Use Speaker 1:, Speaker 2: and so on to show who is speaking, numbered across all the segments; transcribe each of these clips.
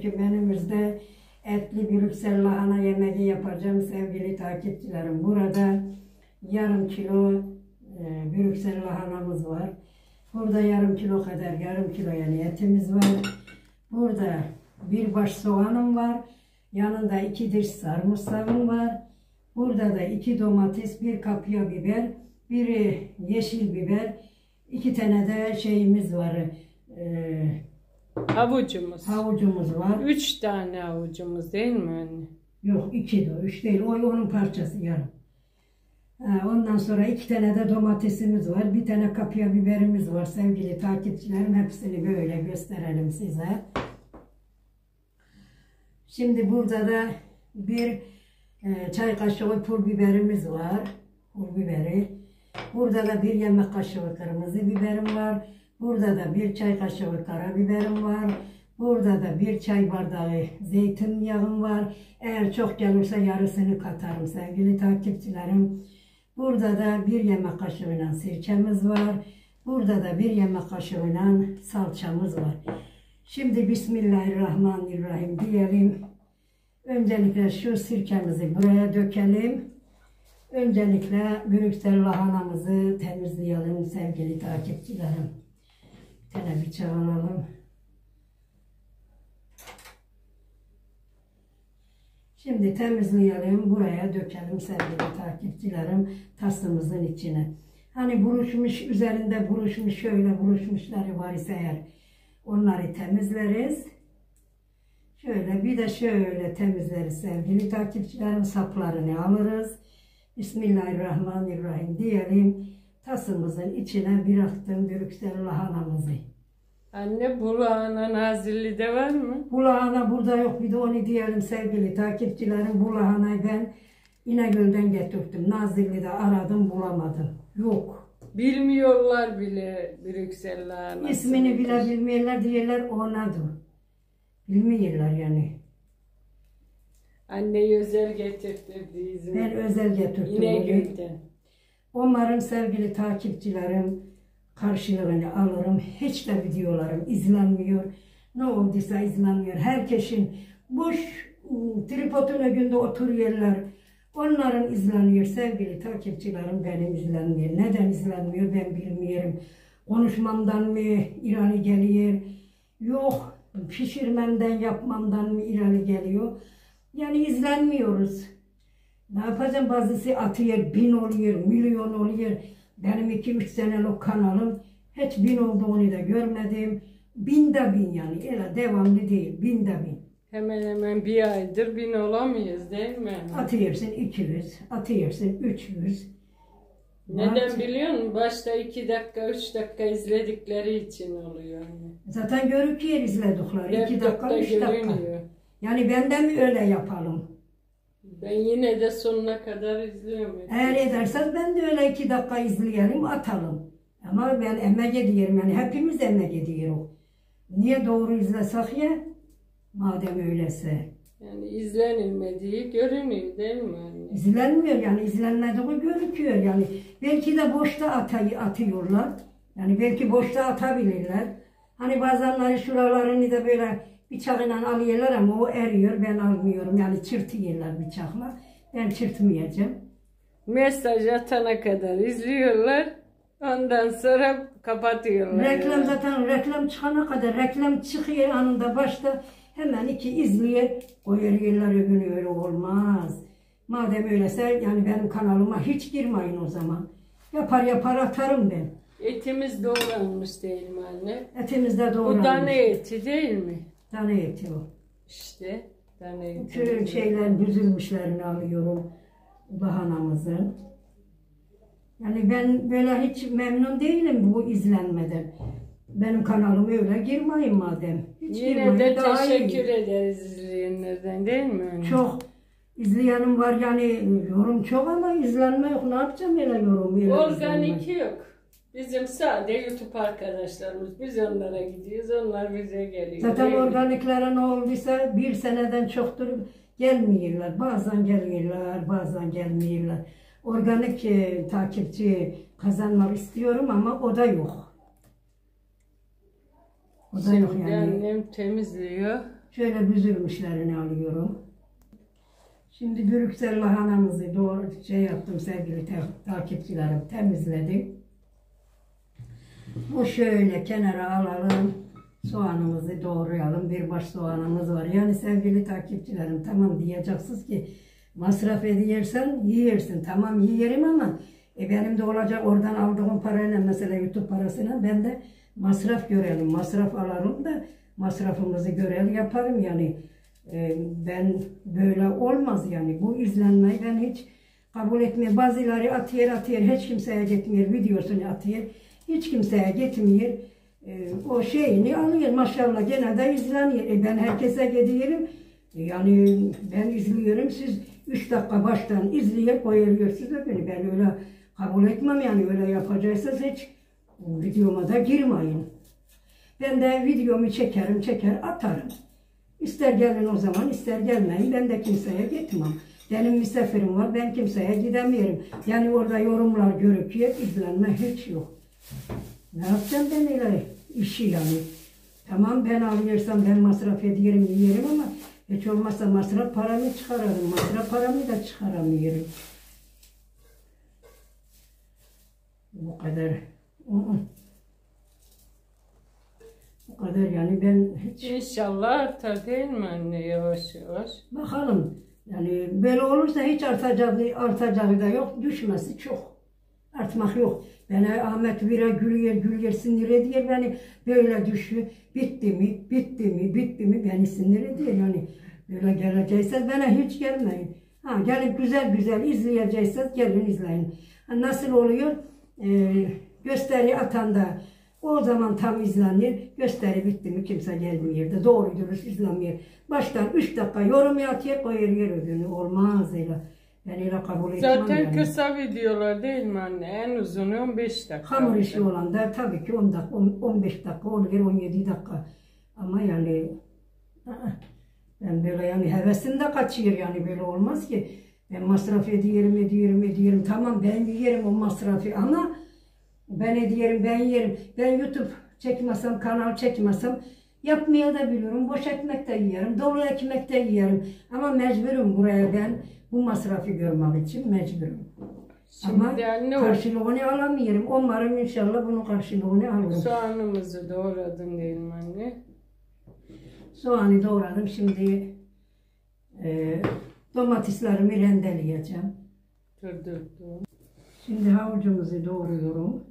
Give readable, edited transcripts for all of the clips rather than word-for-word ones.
Speaker 1: bugünkü menümüzde etli Brüksel lahana yemeği yapacağım sevgili takipçilerim. Burada yarım kilo Brüksel lahanamız var. Burada yarım kilo yani etimiz var. Burada bir baş soğanım var. Yanında 2 diş sarımsağım var. Burada da 2 domates, 1 kapya biber, 1 yeşil biber, 2 tane de şeyimiz var. Havucumuz var.
Speaker 2: 3 tane havucumuz değil mi anne?
Speaker 1: Yok 2 de 3 değil. O onun parçası yarım. Ondan sonra 2 tane de domatesimiz var. 1 tane kapya biberimiz var sevgili takipçilerim. Hepsini böyle gösterelim size. Şimdi burada da bir çay kaşığı pul biberimiz var. Pul biberi. Burada da 1 yemek kaşığı kırmızı biberim var. Burada da 1 çay kaşığı karabiberim var. Burada da 1 çay bardağı zeytinyağım var. Eğer çok gelirse yarısını katarım sevgili takipçilerim. Burada da 1 yemek kaşığıyla sirkemiz var. Burada da 1 yemek kaşığıyla salçamız var. Şimdi Bismillahirrahmanirrahim diyelim. Öncelikle şu sirkemizi buraya dökelim. Öncelikle Brüksel lahanamızı temizleyelim sevgili takipçilerim. Bir tane bıçak alalım. Şimdi temizleyelim, buraya dökelim sevgili takipçilerim tasımızın içine. Hani buruşmuş, üzerinde buruşmuş, şöyle buruşmuşları var ise eğer onları temizleriz. Şöyle bir de şöyle temizleriz sevgili takipçilerim, saplarını alırız. Bismillahirrahmanirrahim diyelim. Tasımızın içine bıraktım Brüksel lahanamızı.
Speaker 2: Anne bu lahana Nazilli'de var mı?
Speaker 1: Bu lahana burada yok, bir de onu diyelim sevgili takipçilerim. Bu lahanayı ben İnegöl'den getirdim. Nazilli'de aradım, bulamadım. Yok.
Speaker 2: Bilmiyorlar bile Brüksel lahanası.
Speaker 1: İsmini bile bilmiyorlar, diyorlar onadır. Bilmiyorlar yani.
Speaker 2: Anne özel getirtirdi İzmir'den.
Speaker 1: Ben özel getirdim.
Speaker 2: İnegöl'den.
Speaker 1: Umarım sevgili takipçilerim karşılığını alırım. Hiç de videolarım izlenmiyor. Ne olduysa izlenmiyor. Herkesin boş tripodun önünde oturuyorlar. Onların izleniyor sevgili takipçilerim, benim izlenmiyor. Neden izlenmiyor ben bilmiyorum. Konuşmamdan mı irani geliyor? Yok pişirmemden yapmamdan mı irani geliyor? Yani izlenmiyoruz. Ne yapacağım, bazısı atıyor 1000 oluyor, milyon oluyor. Benim 2-3 senelik kanalım hiç 1000 olduğunu da görmedim. 1000'de 1000 yani, öyle devamlı değil, 1000'de 1000.
Speaker 2: Hemen bir aydır 1000 olamayız değil mi?
Speaker 1: Atıyorsun 200, atıyorsun 300.
Speaker 2: Neden biliyor musun? Başta 2 dakika, 3 dakika izledikleri için oluyor.
Speaker 1: Zaten görüküyor izledikleri 2 dakika, 3 dakika.
Speaker 2: Görünüyor.
Speaker 1: Yani ben de mi öyle yapalım?
Speaker 2: Ben yine de sonuna kadar izliyorum.
Speaker 1: Eğer ederseniz ben de öyle 2 dakika izleyelim, atalım. Ama ben emek ediyorum, yani hepimiz emek ediyoruz. Niye doğru izlesek ya? Madem öyleyse.
Speaker 2: Yani izlenilmediği görünüyor değil mi anne?
Speaker 1: İzlenmiyor yani, izlenmediği görüküyor yani. Belki de boşta atıyorlar. Yani belki boşta atabilirler. Hani bazenleri şuralarını da böyle bıçakla alıyorlar ama o eriyor, ben almıyorum. Yani çırtıyorlar bıçakla. Ben çırtmayacağım.
Speaker 2: Mesaj atana kadar izliyorlar. Ondan sonra kapatıyorlar.
Speaker 1: Reklam zaten reklam çıkana kadar, reklam çıkıyor anında başta hemen izliyor. Koyuyorlar, öbürü öyle olmaz. Madem öyleyse yani benim kanalıma hiç girmeyin o zaman. Yapar atarım ben.
Speaker 2: Etimiz doğranmış değil mi anne?
Speaker 1: Etimiz de doğranmış.
Speaker 2: Bu dana eti değil mi?
Speaker 1: Dana eti o.
Speaker 2: İşte dana eti.
Speaker 1: Bütün şeyler büzülmüşlerini alıyorum lahanamızın. Yani ben böyle hiç memnun değilim bu izlenmeden. Benim kanalıma öyle girmeyin madem. Hiç
Speaker 2: yine de teşekkür ederiz izleyenlerden değil mi?
Speaker 1: Çok izleyenim var yani, yorum çok ama izlenme yok. Ne yapacağım öyle yorum?
Speaker 2: Organik yok. Bizim sadece YouTube arkadaşlarımız. Biz onlara gidiyoruz, onlar bize geliyor.
Speaker 1: Zaten organiklere ne olduysa 1 seneden çoktur gelmiyorlar. Bazen geliyorlar, bazen gelmiyorlar. Organik takipçi kazanmak istiyorum ama o da yok. O da yok yani.
Speaker 2: Annem temizliyor.
Speaker 1: Şöyle büzülmüşlerini alıyorum. Şimdi Brüksel lahanamızı doğru yaptım sevgili takipçilerim, temizledim. Bu şöyle kenara alalım. Soğanımızı doğrayalım. Bir baş soğanımız var. Yani sevgili takipçilerim, tamam diyeceksiniz ki masraf ediyorsan yiyersin. Tamam yiyerim ama benim de olacak oradan aldığım parayla, mesela YouTube parasıyla ben de masraf görelim. Masraf alalım da masrafımızı görelim, yaparım yani. Ben böyle olmaz yani. Bu izlenmeyi ben hiç kabul etmiyorum. Bazıları atıyor hiç kimseye gitmiyor. Videosunu atıyor. Hiç kimseye gitmiyor. O şeyini alıyor. Maşallah gene de izleniyor. Ben herkese gidiyorum. Yani ben izliyorum. Siz 3 dakika baştan izleyip koyuyorsunuz da beni. Ben öyle kabul etmem yani. Öyle yapacaksanız hiç videoma da girmeyin. Ben de videomu çeker atarım. İster gelin o zaman, ister gelmeyin. Ben de kimseye gitmem. Benim misafirim var, ben kimseye gidemiyorum. Yani orada yorumlar görüküyor, izlenme hiç yok. Ne yapacağım ben öyle işi yani? Tamam ben alıyorsam ben masraf ediyorum, yiyelim ama hiç olmazsa masraf paramı çıkarırım. Masraf paramı da çıkaramıyorum. Bu kadar. Bu kadar yani ben hiç...
Speaker 2: İnşallah artar değil mi anne yavaş yavaş?
Speaker 1: Bakalım. Yani böyle olursa hiç artacağı da yok. Düşmesi çok. Artmak yok. Bana Ahmet Vira gülüyor sinir ediyor beni. Böyle düşüyor. Bitti mi beni sinir ediyor. Yani böyle gelecekseniz bana hiç gelmeyin. Gelip güzel izleyecekseniz gelin izleyin. Nasıl oluyor? Gösteri atanda o zaman tam izleniyor. Gösteri bitti mi kimse gelmiyor da doğru dürüst izlemiyor. Baştan 3 dakika yorum atıyor, koyuyor ödünü. Olmaz öyle. Ben öyle kabul etmem.
Speaker 2: Zaten
Speaker 1: yani.
Speaker 2: kısa videolar değil mi anne? En uzunu 15 dakika.
Speaker 1: Hamur işi olan da tabii ki 10 dakika, 15 dakika olur, 17 dakika. Ama yani ben böyle yani hevesim de kaçıyor yani böyle olmaz ki. Ben masraf ediyorum. Tamam ben yerim o masrafı ama ben yerim. Ben YouTube çekmesem, kanal çekmesem yapmaya da biliyorum. Boş ekmek de yiyerim, dolu ekmek de yiyerim. Ama mecburum buraya ben bu masrafı görmek için mecburum.
Speaker 2: Şimdi
Speaker 1: ama
Speaker 2: anne
Speaker 1: karşılığını alamıyorum. Umarım inşallah bunun karşılığını alırım.
Speaker 2: soğanımızı doğradın değil mi anne?
Speaker 1: Soğanı doğradım. Şimdi domateslerimi rendeleyeceğim.
Speaker 2: Dur.
Speaker 1: Şimdi havucumuzu doğruyorum.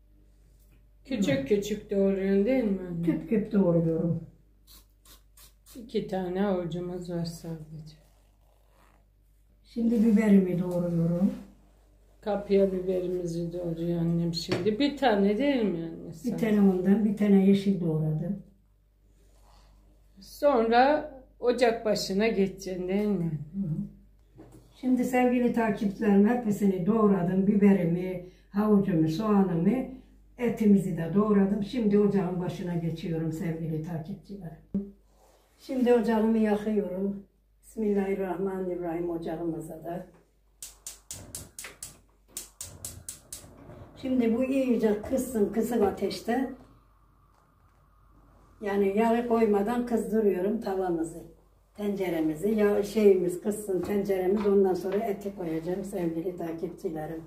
Speaker 2: Küçük doğruyorsun değil mi anne?
Speaker 1: Küp doğruyorum.
Speaker 2: 2 tane avucumuz var sadece.
Speaker 1: Şimdi biberimi doğruyorum.
Speaker 2: Kapya biberimizi doğruyor annem şimdi. 1 tane değil mi anne?
Speaker 1: Bir tane ondan, bir tane yeşil doğradım.
Speaker 2: Sonra ocak başına geçeceksin değil mi?
Speaker 1: Şimdi sevgili takipçilerim hepsini doğradım. Biberimi, havucumu, soğanımı, etimizi de doğradım. Şimdi ocağın başına geçiyorum sevgili takipçilerim. Şimdi ocağımı yakıyorum. Bismillahirrahmanirrahim ocağımıza da. Şimdi bu iyice kısık ateşte. Yani yağı koymadan kızdırıyorum tavamızı, tenceremizi. Kızsın tenceremiz, ondan sonra eti koyacağım sevgili takipçilerim.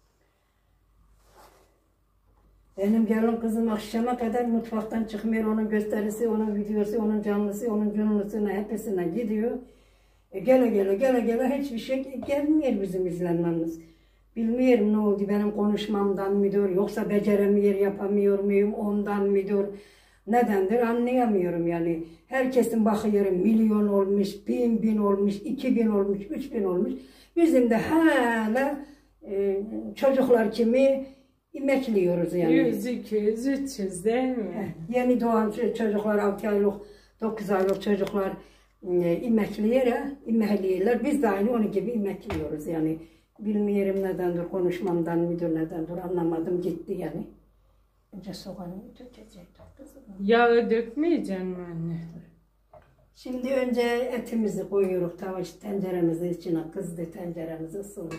Speaker 1: Benim gelin kızım akşama kadar mutfaktan çıkmıyor. Onun gösterisi, onun videosu, onun canlısı, onun cümlesine hepsine gidiyor. Gele hiçbir şey gelmiyor bizim izlenmemiz. Bilmiyorum ne oldu, benim konuşmamdan mıdır, yoksa beceremiyor, yapamıyor muyum, ondan mıdır, nedendir anlayamıyorum yani. Herkesin bakıyorum milyon olmuş, bin olmuş, 2000 olmuş, 3000 olmuş. Bizim de hala çocuklar kimi imekliyoruz yani.
Speaker 2: 100, 200, 300 değil mi?
Speaker 1: Yeni doğan çocuklar, 6 aylık, 9 aylık çocuklar imekliyorlar. Biz de aynı onun gibi imekliyoruz yani. Bilmiyorum nedendir, konuşmamdan mıdır, nedendir anlamadım, gitti yani. Önce soğanı dökecektim kızım.
Speaker 2: Yağı dökmeyeceksin mi anne?
Speaker 1: Şimdi önce etimizi koyuyoruz tenceremizin içine, kızdı tenceremizi ısındı.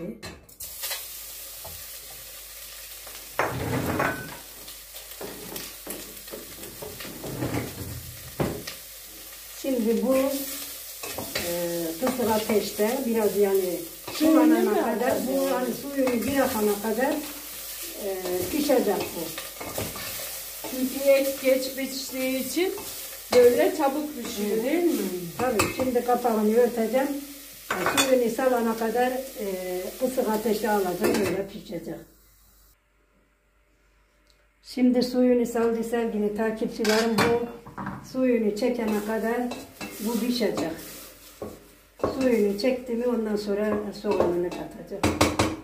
Speaker 1: Şimdi Şimdi bu kısık ateşte biraz yani sulanana kadar, bu hani suyunu bir akana kadar pişecek bu.
Speaker 2: Çünkü et geç piştiği için böyle çabuk pişiyor değil mi?
Speaker 1: Tabii şimdi kapağını örteceğim. Suyunu salana kadar kısık ateşe alacağım, böyle pişecek. Şimdi suyunu saldı sevgili takipçilerim, bu suyunu çekene kadar bu pişecek. Suyunu çekti mi ondan sonra soğanını katacağım.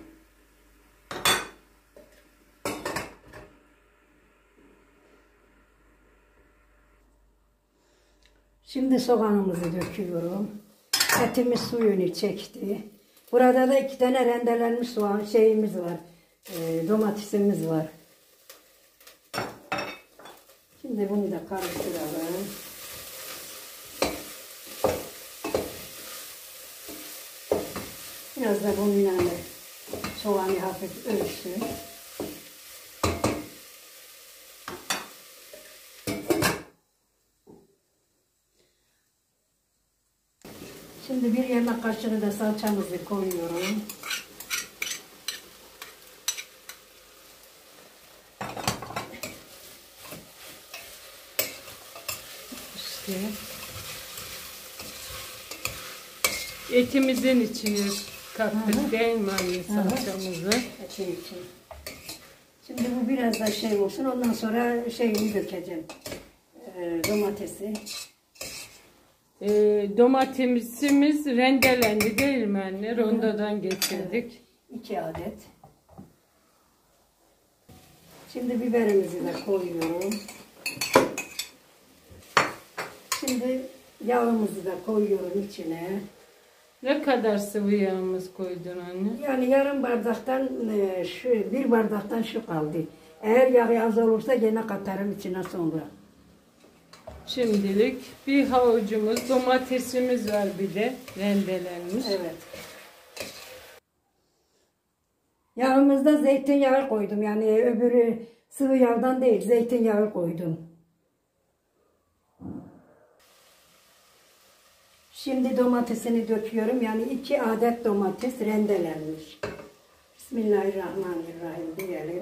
Speaker 1: Şimdi soğanımızı döküyorum. Etimiz suyunu çekti. Burada da 2 tane rendelenmiş soğan şeyimiz var. Domatesimiz var. Şimdi bunu da karıştıralım. Biraz da bununla soğanı hafif ölsün. Şimdi 1 yemek kaşığı da salçamızı koyuyorum. İşte
Speaker 2: Etimizin içine kattık değil mi anne salçamızı?
Speaker 1: etin için. Şimdi bu biraz da şey olsun, ondan sonra şeyini dökeceğim. Domatesi.
Speaker 2: Domatesimiz rendelendi değil mi anne? Rondodan getirdik.
Speaker 1: 2 adet. Şimdi biberimizi de koyuyorum. Şimdi yağımızı da koyuyorum içine.
Speaker 2: Ne kadar sıvı yağımız koydun anne?
Speaker 1: Yani yarım bardaktan şu 1 bardaktan şu kaldı. Eğer yağı az olursa gene katarım içine sonra.
Speaker 2: Şimdilik bir havucumuz, domatesimiz var bir de rendelenmiş.
Speaker 1: Evet. Yağımızda zeytinyağı koydum. Yani öbürü sıvı yağdan değil, zeytinyağı koydum. Şimdi domatesini döküyorum. Yani 2 adet domates rendelenmiş. Bismillahirrahmanirrahim diyelim.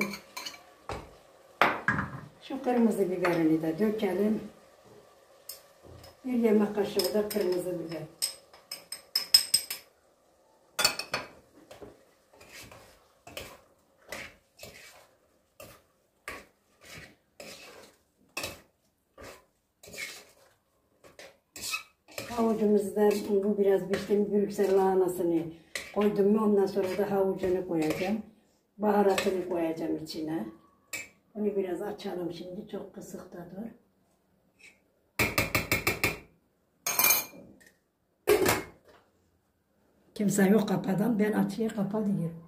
Speaker 1: Şu kırmızı biberini de dökelim. 1 yemek kaşığı da kırmızı biber. Havucumuzda bu biraz pişti. Brüksel lahanasını koydum mu ondan sonra da havucunu koyacağım. Baharatını koyacağım içine. Bunu biraz açalım şimdi. Çok kısık da dur. Kimse yok kapadan. Ben açıya kapa diyorum.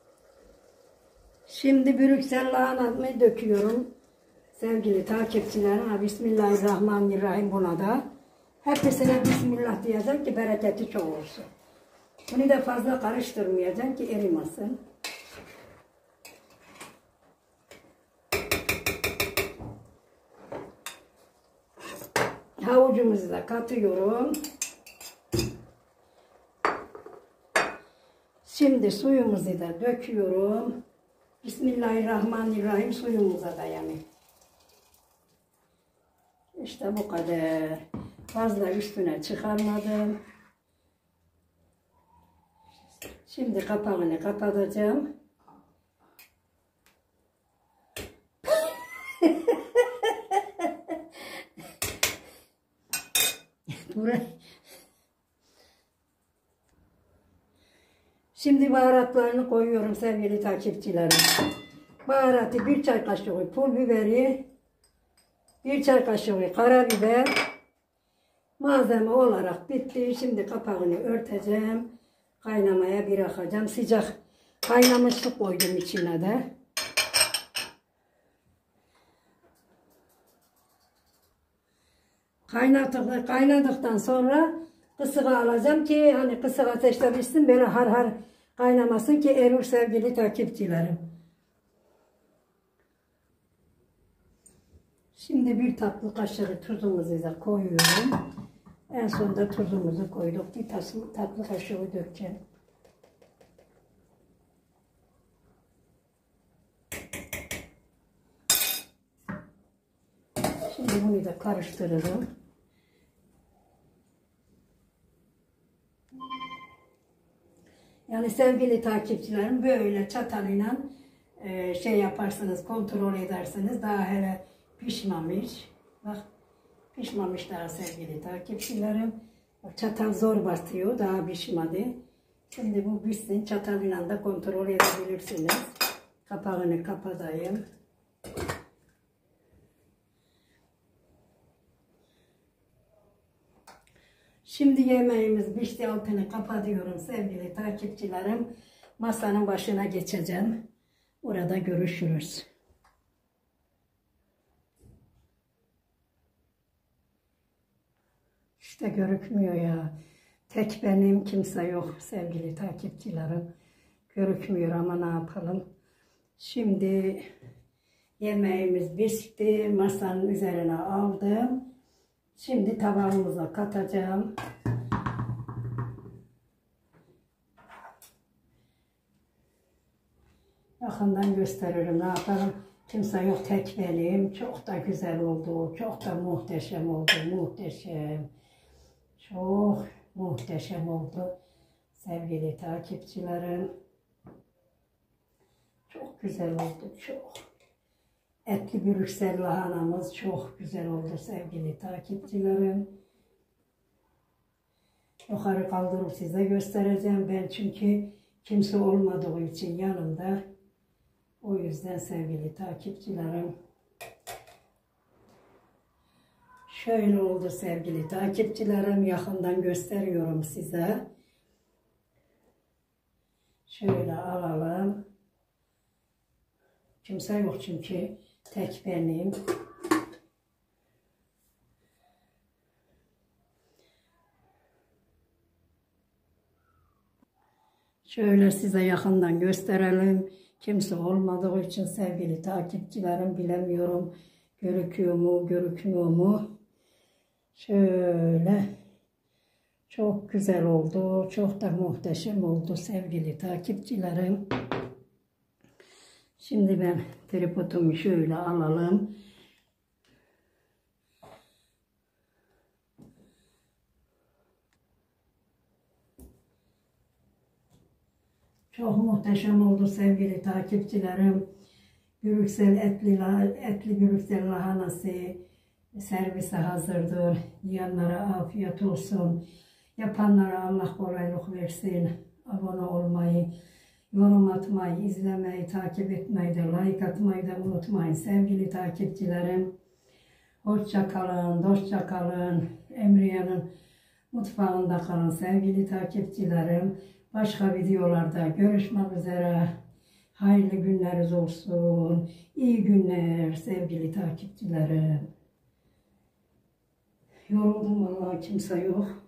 Speaker 1: Şimdi Brüksel lahanamı döküyorum. Sevgili takipçilerim. Bismillahirrahmanirrahim buna da. Hepsine Bismillah diyeceğim ki bereketi çok olsun. Bunu da fazla karıştırmayacağım ki erimesin. Havucumuzu da katıyorum. Şimdi suyumuzu da döküyorum. Bismillahirrahmanirrahim suyumuza da yani. İşte bu kadar. Fazla üstüne çıkarmadım. Şimdi kapağını kapatacağım. Şimdi baharatlarını koyuyorum sevgili takipçilerim. Baharatı 1 çay kaşığı pul biberi, 1 çay kaşığı karabiber. Malzeme olarak bitti. Şimdi kapağını örteceğim. Kaynamaya bırakacağım. Sıcak kaynamış su koydum içine de. Kaynadıktan sonra kısığa alacağım ki hani kısık ateşte pişsin, böyle har har kaynamasın ki erir sevgili takipçilerim. Şimdi 1 tatlı kaşığı tuzumuzu da koyuyorum. En sonunda tuzumuzu koyduk. Bir tatlı kaşığı dökeceğim. Şimdi bunu da karıştırırım. Yani sevgili takipçilerim, böyle çatalıyla şey yaparsınız, kontrol edersiniz. Daha hele pişmemiş. Bak, pişmemiş daha sevgili takipçilerim. Bak, çatal zor batıyor, daha pişmedi. Şimdi bu pişsin, çatalıyla da kontrol edebilirsiniz. Kapağını kapatayım. Şimdi yemeğimiz pişti, altını kapatıyorum sevgili takipçilerim. Masanın başına geçeceğim. Orada görüşürüz. İşte görükmüyor ya. Tek benim, kimse yok sevgili takipçilerim. Görükmüyor ama ne yapalım. Şimdi yemeğimiz pişti. Masanın üzerine aldım. Şimdi tabağımıza katacağım. Yakından gösteririm, ne yaparım. Kimse yok, tek benim. Çok da güzel oldu. Çok da muhteşem oldu. Muhteşem. Çok muhteşem oldu. Sevgili takipçilerim. Çok güzel oldu. Çok. Etli Brüksel lahanamız çok güzel oldu sevgili takipçilerim. Yukarı kaldırıp size göstereceğim ben, çünkü kimse olmadığı için yanımda. O yüzden sevgili takipçilerim. Şöyle oldu sevgili takipçilerim. Yakından gösteriyorum size. Şöyle alalım. Kimse yok çünkü. Tek benim. Şöyle size yakından gösterelim. Kimse olmadığı için sevgili takipçilerim, bilemiyorum. Görüküyor mu, görükmüyor mu? Şöyle. Çok güzel oldu. Çok da muhteşem oldu sevgili takipçilerim. Şimdi ben tripodumu şöyle alalım. Çok muhteşem oldu sevgili takipçilerim. Brüksel etli Brüksel lahanası servise hazırdır. Yiyenlere afiyet olsun. Yapanlara Allah kolaylık versin. Abone olmayı, yorum atmayı, izlemeyi, takip etmeyi de, like atmayı da unutmayın sevgili takipçilerim. Hoşça kalın, dostça kalın. Emriye'nin mutfağında kalın sevgili takipçilerim. Başka videolarda görüşmek üzere. Hayırlı günleriniz olsun. İyi günler sevgili takipçilerim. Yoruldum vallahi, kimse yok.